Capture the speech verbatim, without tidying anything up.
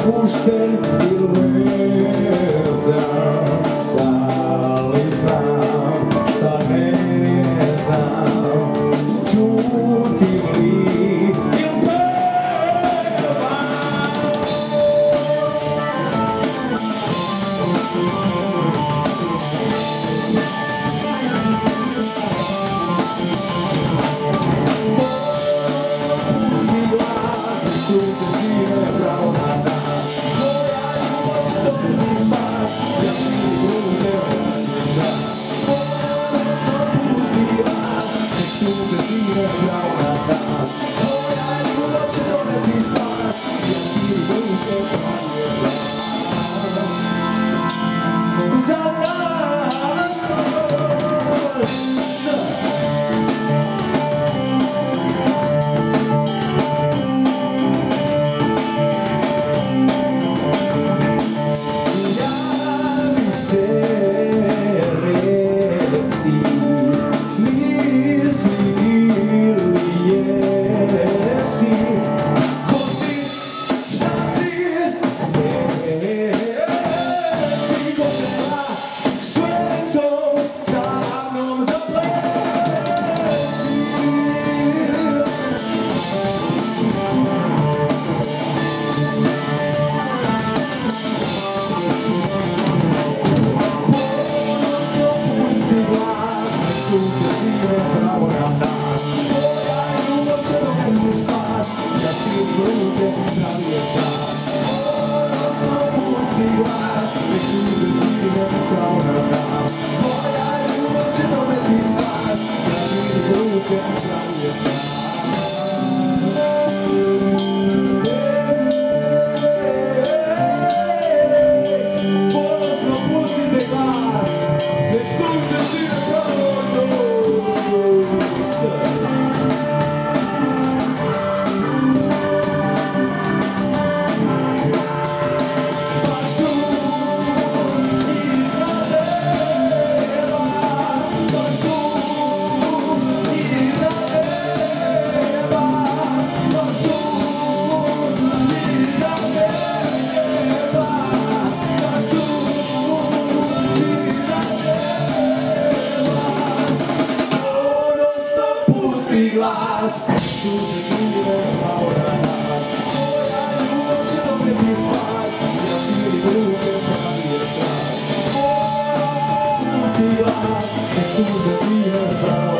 pušten ili vezan, da li znam, da ne znam, čuti li ili pevam. Sunce svire pravo na nas, moja ljubav će dobiti spas, ja ti bude osjeća. Pusti glas, nek sunce svire pravo na nas, moja ljubav će dobiti spas, ja ti bude osjeća. Za nas sunce svire pravo na nas, moja ljubav će dobiti spas, ja ti bude zdravije čas. Pusti glas, nek sunce svire pravo na nas, moja ljubav će dobiti spas, ja ti bude zdravije čas. Glas, sunce svire pravo na nas, moja ljubav će dobiti spas, ja ti bude zdravije čas. Pusti glas, nek sunce svire pravo